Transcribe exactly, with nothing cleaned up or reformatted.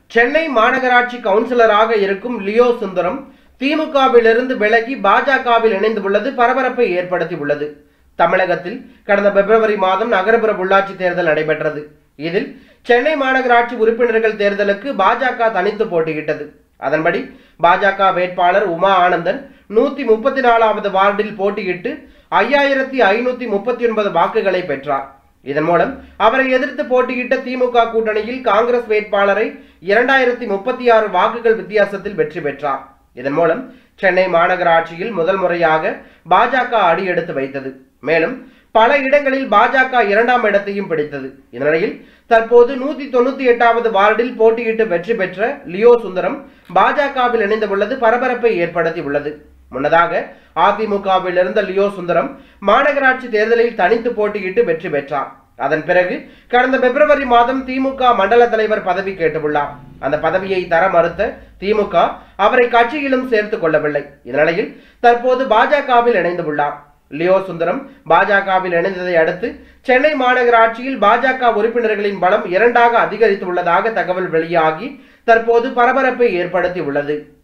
சென்னை மாநகராட்சி கவுன்சிலராக இருக்கும் லியோ சுந்தரம் திமுகவிலிருந்து விலகி பாஜகவில் இணைந்துள்ளது பரபரப்பை ஏற்படுத்தியுள்ளது. தமிழகத்தில் கடந்த பிப்ரவரி மாதம் நகரப்புற உள்ளாட்சி தேர்தல் நடைபெற்றது. இதில் சென்னை மாநகராட்சி உறுப்பினர்கள் தேர்தலுக்கு பாஜக தனித்து போட்டியிட்டது. அதன்படி பாஜக வேட்பாளர் உமா ஆனந்தன் நூத்தி முப்பத்தி நாலாவது வார்டில் போட்டியிட்டு ஐயாயிரத்தி ஐநூத்தி முப்பத்தி ஒன்பது வாக்குகளை பெற்றார். இதன் மூலம் அவரை எதிர்த்து போட்டியிட்ட திமுக கூட்டணியில் காங்கிரஸ் வேட்பாளரை இரண்டாயிரத்தி முப்பத்தி ஆறு வாக்குகள் வித்தியாசத்தில் வெற்றி பெற்றார். இதன் மூலம் சென்னை மாநகராட்சியில் முதல் முறையாக பாஜக அடி எடுத்து வைத்தது. மேலும் பல இடங்களில் பாஜக இரண்டாம் இடத்தையும் பிடித்தது. இந்நிலையில் தற்போது நூத்தி தொண்ணூத்தி எட்டாவது வார்டில் போட்டியிட்டு வெற்றி பெற்ற லியோ சுந்தரம் பாஜகவில் இணைந்துள்ளது பரபரப்பை ஏற்படுத்தி உள்ளது. முன்னதாக அதிமுகவில் இருந்த லியோ சுந்தரம் மாநகராட்சி தேர்தலில் தனித்து போட்டியிட்டு வெற்றி பெற்றார். அதன் பிறகு கடந்த பிப்ரவரி மாதம் திமுக மண்டல தலைவர் பதவி கேட்டுள்ளார். அந்த பதவியை தர மறுத்த திமுக அவரை கட்சியிலும் சேர்த்துக் கொள்ளவில்லை. இந்நிலையில் தற்போது பாஜகவில் இணைந்துள்ளார். லியோ சுந்தரம் பாஜகவில் இணைந்ததை அடுத்து சென்னை மாநகராட்சியில் பாஜக உறுப்பினர்களின் பலம் இரண்டாக அதிகரித்துள்ளதாக தகவல் வெளியாகி தற்போது பரபரப்பை ஏற்படுத்தி உள்ளது.